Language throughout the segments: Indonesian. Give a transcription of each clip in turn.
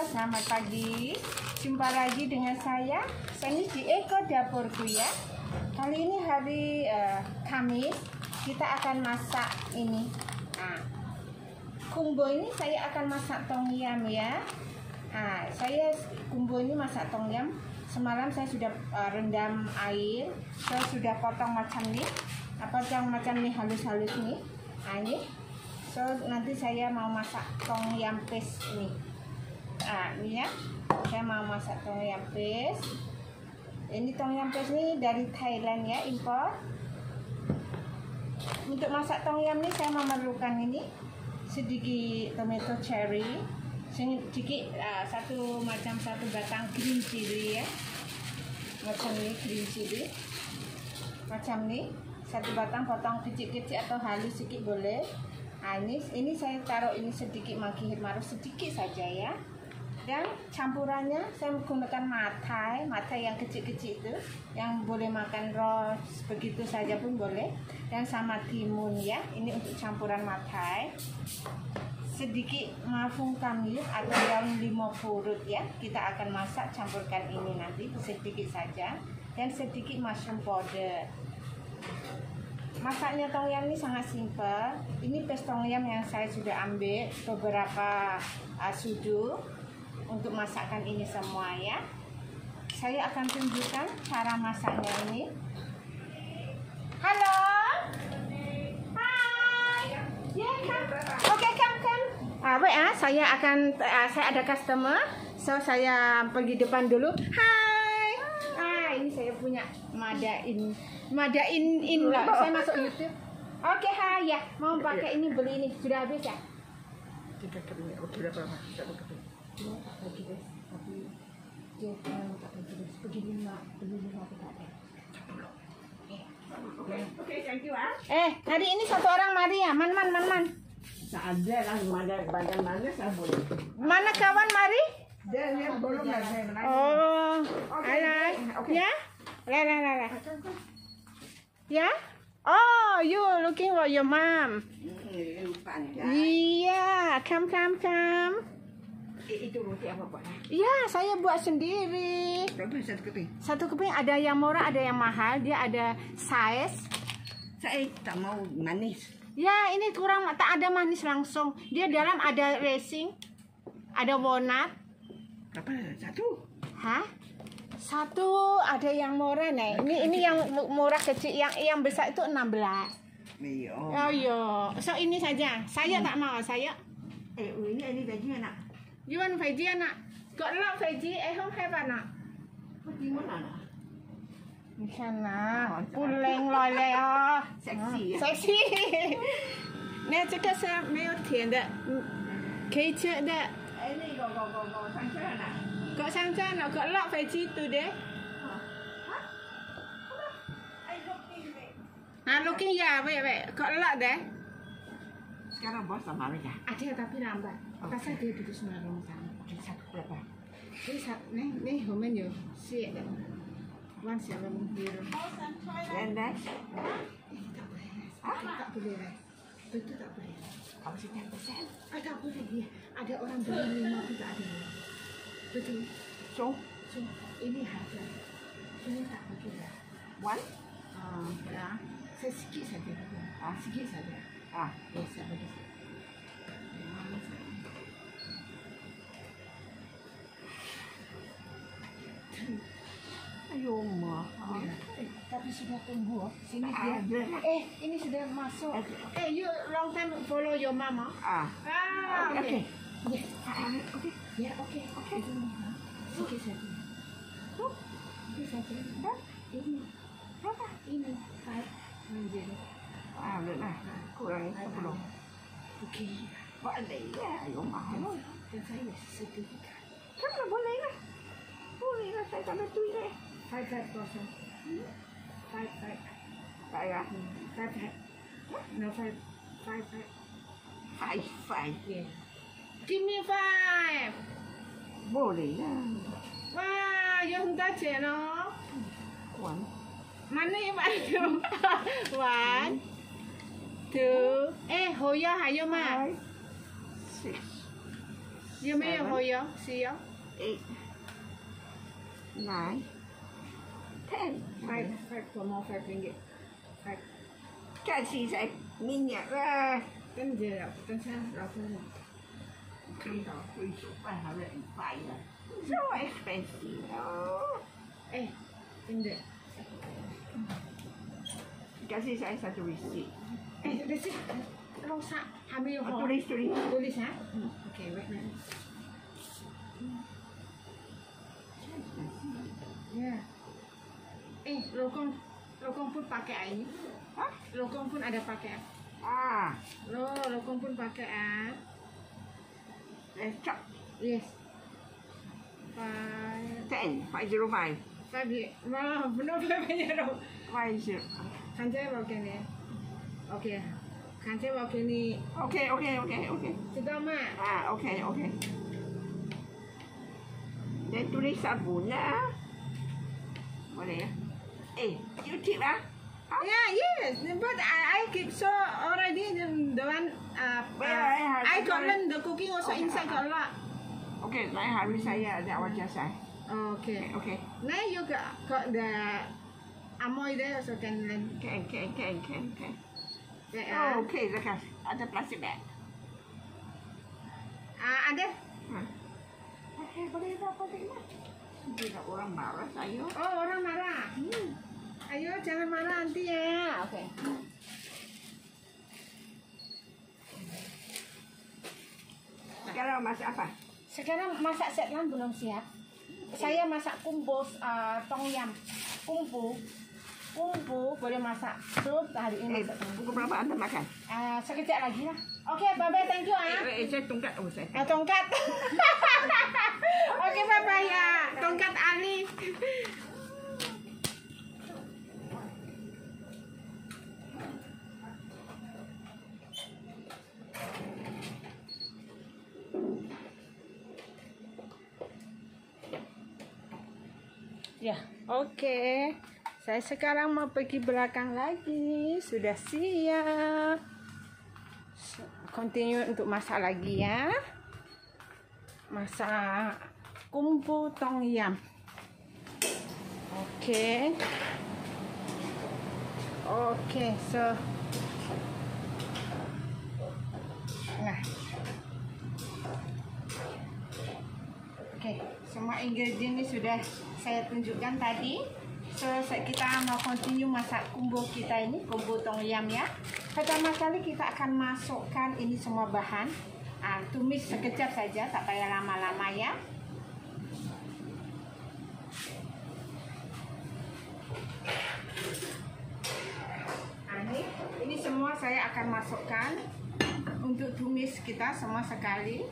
selamat pagi. Jumpa lagi dengan saya Seni di Eko Dapurku ya. Kali ini hari Kamis, kita akan masak ini. Kumbo ini saya akan masak tom yum ya. Kumbo ini masak tom yum. Semalam saya sudah rendam air, saya sudah potong macam ini, macam ini halus-halus nih. Ini. So nanti saya mau masak tom yum paste ini. Ini ya, saya mau masak tom yum paste. Ini tom yum paste ini dari Thailand ya, impor. Untuk masak tom yum ini saya memerlukan ini sedikit tomato cherry, sedikit satu batang green chili ya, macam ini green chili, macam ini satu batang, potong kecil-kecil atau halus sedikit boleh. Ini saya taruh ini sedikit manggi himaru sedikit saja ya. Dan campurannya saya menggunakan matai yang kecil-kecil itu, yang boleh makan raw begitu saja pun boleh. Dan sama timun ya, ini untuk campuran matai. Sedikit mafung kamil atau daun limau purut ya, kita akan masak, campurkan ini nanti sedikit saja. Dan sedikit mushroom powder. Masaknya tom yum ini sangat simpel. Ini paste tom yum yang saya sudah ambil beberapa sudut untuk masakkan ini semua ya. Saya akan tunjukkan cara masaknya ini. Halo. Hai. Ya, oke, come. Saya ada customer. So saya pergi depan dulu. Hai. Ini saya punya madain saya masuk YouTube. Oke, hai ya. Mau pakai ini, beli ini. Sudah habis ya? Tidak kebeli. Oke, berapa? Satu kebeli. Lagi guys, tapi dia tak lagi guys. Beli lima tidak ada. Oke, thank you ah. Hari ini satu orang mari ya, man. Tak ada lah, badan mana saya boleh. Mana kawan mari? Dia belum ada. Oh, alay. Ya? Lah. Ya? Oh, you looking for your mom? Iya, come. Itu roti apa buat? Iya, saya buat sendiri. Berapa satu keping? Satu keping ada yang murah, ada yang mahal. Dia ada size. Saya tak mau manis. Ya, ini kurang, tak ada manis langsung. Dia dalam ada racing, ada walnut. Berapa? Satu? Hah? Satu ada yang murah nih. Ini yang murah kecil, yang besar itu 16. Iya. Oh iya. So ini saja. Saya tak mau, saya. Ini veggie anak. You want veggie anak? Got a lot veggie. Không have anak. Veggie mana? Di sana. Puleng lòi lè. Sexy. Sexy. Nè, 这个是没有甜的，可以吃的。 Ini go sang sana. Got santan, got a lot veggie today. Looking ya, wait. Got a lot deh. Sekarang bos sama mereka. Ada tapi lambat. Pasal dia duduk semarang sana. Satu berapa? Nih, homen yo. Si ada. Wan siapa menghiru. And next? Tak boleh. Betul tak boleh. Apa sih 10%? Tak boleh ya. Ada orang beli 5 pun tak ada. Betul. So, ini harga. Ini tak boleh ya. one? Ya. Saya sikit saja. Sikit saja. Ya, saya boleh. Ayo, mahal. Tapi sudah tunggu. Sini dia. Ini sudah masuk. You long time follow your mama. Okay. Ya, oke. Sikit saja. Sikit saja. Ini. Berapa? Ini. 5. Benar. Kurang 10. Oke. Buat ada ya. Ayo, mahal. Dan saya sedikit. Kan boleh lah. Boleh lah, saya tak ada duit lah. 5%. 5. Saya? 5. No, 5. 5. Yeah. Give me 5. Boleh lah. Wah, you không có tiền đó. One. Money bạn không? 1, 2. Hồi giờ hay vô mà. 6, 有没有 Seven. 火油？豉油？ 8, 9, 10. Five for more RM5. Five. Kasih saya minyak lah. Kan dia kan saya langsung Okay, we should 105 lah. So expensive. Oh. Tidak. Kasih saya satu receipt. Receipt. Rosak. Ambil Oh, ho. tulis. Tulis ha? Okay, wait a minute. Ya. Lokong pun pakai ini. Hah? Lokong pun ada pakai. Ah, Lokong pun pakai let's chop. Yes. 10, 505. 5. Wah, benar banyak dong. 50. Kan saya mau gini. Oke. Kan saya mau gini. Okay. Sudah mah. Ah, okay. Dan tulis sabun lah. Boleh ya? You tip lah. Yeah, yes. But I keep so already the one I got learn the cooking also inside got a lot. Okay, lain hari saya ada wajah saya. Okay. Okay. Now you got the amoy there also can learn. Can. Yeah, Oh, okay, lekas. Ada plastik bag. ada. Okay, boleh lah. Tidak orang marah saya. Oh, orang marah. Ayo jangan marah nanti ya. Oke. Sekarang masak apa? Sekarang masak setlan belum siap. Saya masak kumbu tom yum. Kumbu boleh masak sup hari ini. Pukul berapa Anda makan? Sekejap lagi lah. Oke, bye-bye, thank you Saya tongkat. Oh, saya. Tongkat. Oke, bye-bye ya. Tongkat Ali. Ya, oke. Saya sekarang mau pergi belakang lagi. Sudah siap. Continue untuk masak lagi ya. Masak kumbu tom yum. Oke. So nah. Oke, semua ingredient ini sudah saya tunjukkan tadi. So, kita mau continue masak kumbu kita ini, kumbu tom yum ya. Pertama kali kita akan masukkan ini semua bahan. Tumis sekejap saja, tak payah lama-lama ya. Ini semua saya akan masukkan untuk tumis kita semua sekali.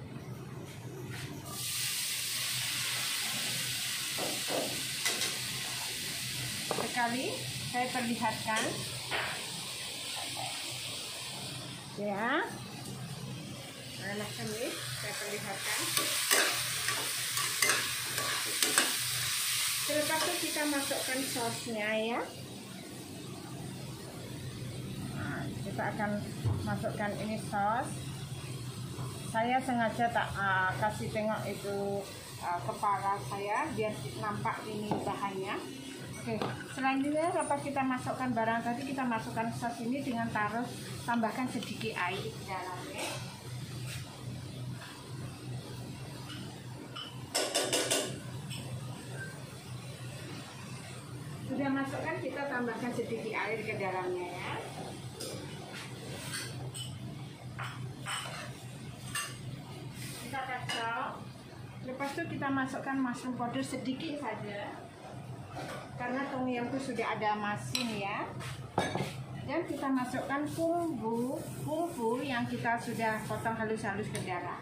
Saya perlihatkan ya. Macam ini saya perlihatkan. Selepas itu kita masukkan sausnya ya. Kita akan masukkan ini saus. Saya sengaja tak kasih tengok itu kepala saya biar nampak ini bahannya. Oke, selanjutnya lepas kita masukkan barang tadi, kita masukkan saus ini dengan tambahkan sedikit air di dalamnya. Sudah masukkan, kita tambahkan sedikit air ke dalamnya ya. Kita kacau. Lepas itu kita masukkan mushroom powder sedikit saja. Karena tom yum itu sudah ada masin ya. Dan kita masukkan bumbu yang kita sudah potong halus-halus ke dalam.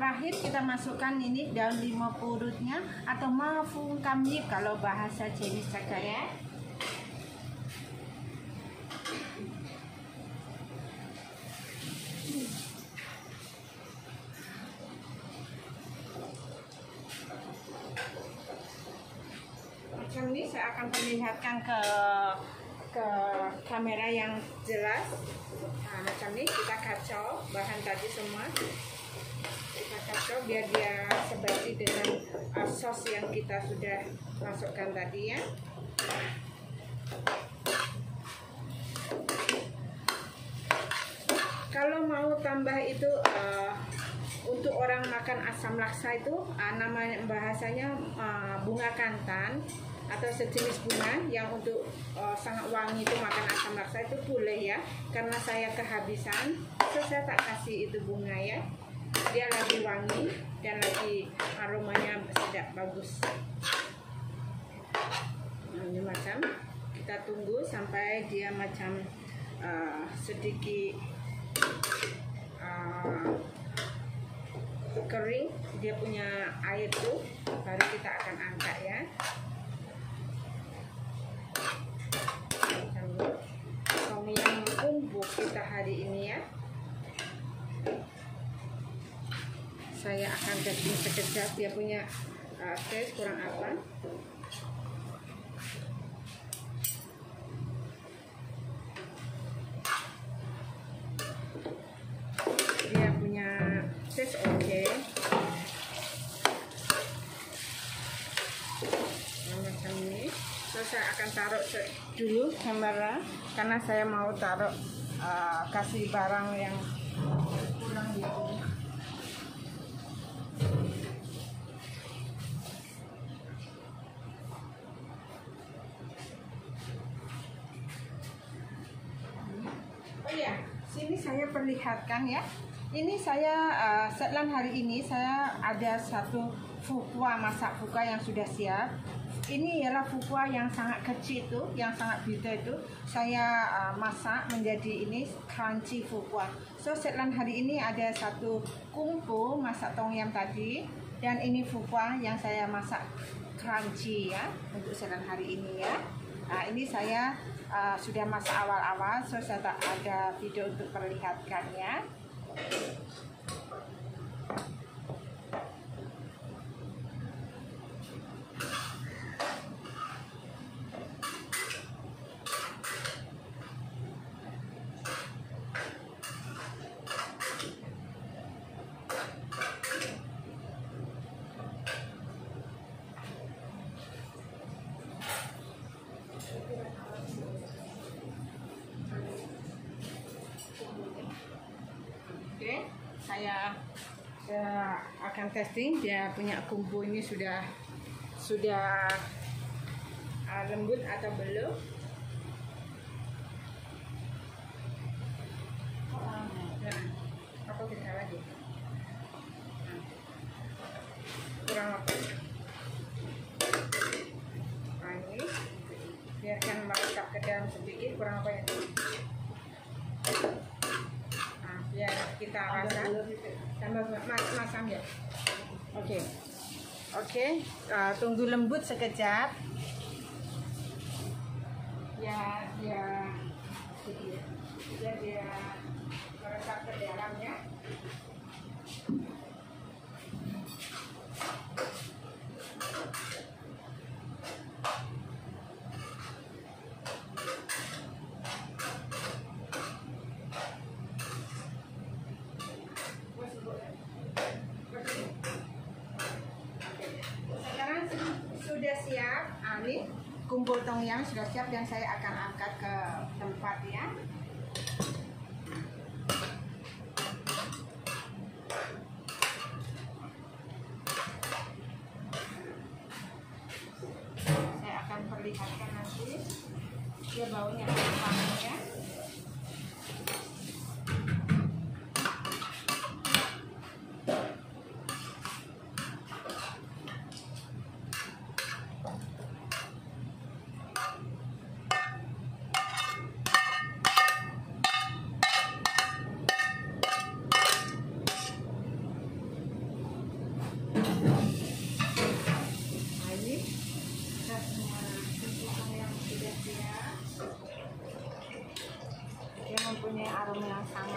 terakhir kita masukkan ini daun limau purutnya atau mafung kami kalau bahasa Chinese ya. Macam ini saya akan perlihatkan ke kamera yang jelas. Nah, macam ini kita kacau bahan tadi semua. Kita kacau biar dia sebati dengan sos yang kita sudah masukkan tadi ya. Kalau mau tambah itu untuk orang makan asam laksa itu namanya bahasanya bunga kantan atau sejenis bunga yang untuk sangat wangi itu makan asam laksa itu boleh ya. Karena saya kehabisan, so saya tak kasih itu bunga ya. Dia lagi wangi dan lagi aromanya sedap bagus. Nah, ini macam kita tunggu sampai dia macam sedikit kering, dia punya air tuh, baru kita akan angkat ya. Tom yum bumbu kita hari ini ya. Saya akan testing sekejap dia punya tes kurang apa. Dia punya tes oke. Macam ini. So, saya akan taruh dulu kamera karena saya mau taruh kasih barang yang kurang gitu. Oh ya, sini saya perlihatkan ya. Ini saya setelah hari ini saya ada satu fukwa, masak fukwa yang sudah siap. Ini ialah fukwa yang sangat kecil itu, yang sangat bitter itu. Saya masak menjadi ini crunchy fukwa. So setelah hari ini ada satu kumpul masak tom yum tadi, dan ini fukwa yang saya masak crunchy ya untuk setelah hari ini ya. Nah ini saya sudah masak awal-awal, so saya tak ada video untuk perlihatkannya. Oke, saya akan testing dia punya kumpu ini sudah lembut atau belum. Apa kita lagi? Kurang apa? Nah, ini biarkan meresap ke dalam sedikit, kurang apa ya? Biar kita rasa tambah masam ya. Oke, tunggu lembut sekejap ya, dia meresap ke dalamnya. Sudah siap, ini kumpul tom yum sudah siap dan saya akan angkat ke tempat ya. Saya akan perlihatkan nanti dia baunya apa ya.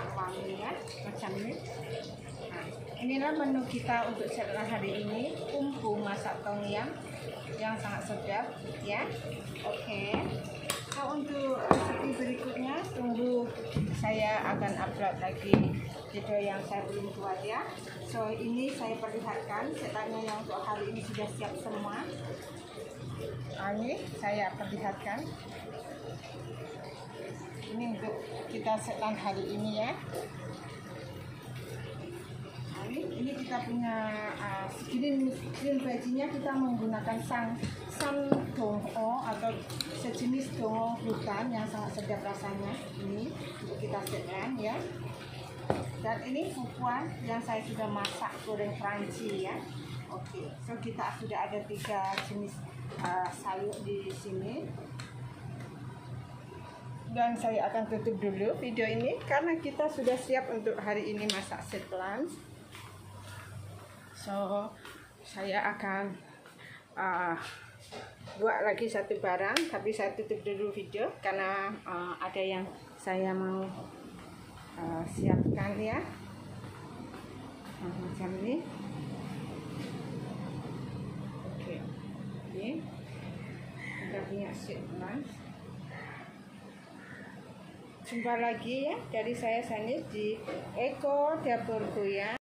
wangi ya, macam ini. Nah, inilah menu kita untuk setelah hari ini, kumpu masak tom yum yang sangat sedap ya. Oke. Nah, untuk resepi berikutnya tunggu, saya akan upload lagi video yang saya belum buat ya. So ini saya perlihatkan setannya yang untuk hari ini sudah siap semua. Nah, ini saya perlihatkan. Ini untuk kita setan hari ini ya. Nah, ini kita punya green veggie-nya, kita menggunakan san dongo atau sejenis dongo hutan yang sangat sedap rasanya. Ini untuk kita setan ya. Dan ini fukuan yang saya sudah masak goreng crunchy ya. Oke, so kita sudah ada 3 jenis sayur di sini. Dan saya akan tutup dulu video ini karena kita sudah siap untuk hari ini masak set lunch. So saya akan buat lagi satu barang, tapi saya tutup dulu video karena ada yang saya mau siapkan ya. Macam ini. Oke, ini kita punya set lunch. Jumpa lagi ya dari saya Sanis di Eko Dapurku ya.